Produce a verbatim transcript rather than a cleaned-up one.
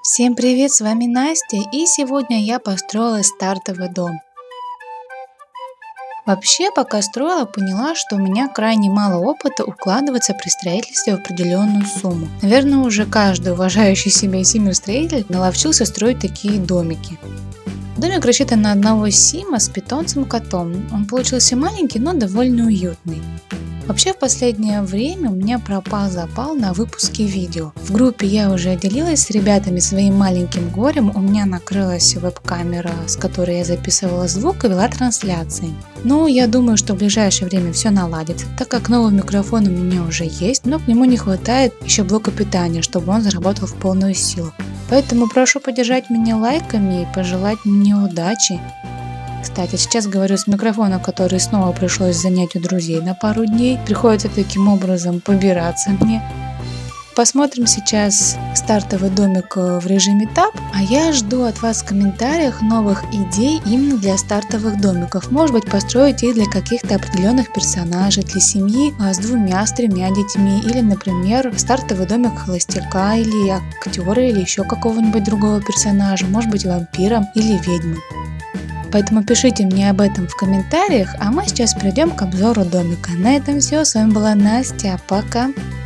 Всем привет, с вами Настя, и сегодня я построила стартовый дом. Вообще, пока строила, поняла, что у меня крайне мало опыта укладываться при строительстве в определенную сумму. Наверное, уже каждый уважающий себя семью строитель наловчился строить такие домики. Домик рассчитан на одного сима с питомцем-котом. Он получился маленький, но довольно уютный. Вообще, в последнее время у меня пропал запал на выпуски видео. В группе я уже делилась с ребятами своим маленьким горем. У меня накрылась веб-камера, с которой я записывала звук и вела трансляции. Но я думаю, что в ближайшее время все наладится, так как новый микрофон у меня уже есть, но к нему не хватает еще блока питания, чтобы он заработал в полную силу. Поэтому прошу поддержать меня лайками и пожелать мне удачи. Кстати, сейчас говорю с микрофона, который снова пришлось занять у друзей на пару дней. Приходится таким образом побираться мне. Посмотрим сейчас стартовый домик в режиме тап. А я жду от вас в комментариях новых идей именно для стартовых домиков. Может быть, построить их для каких-то определенных персонажей, для семьи с двумя, с тремя детьми. Или, например, стартовый домик холостяка, или актера, или еще какого-нибудь другого персонажа. Может быть, вампира или ведьмы. Поэтому пишите мне об этом в комментариях, а мы сейчас перейдем к обзору домика. На этом все, с вами была Настя, пока!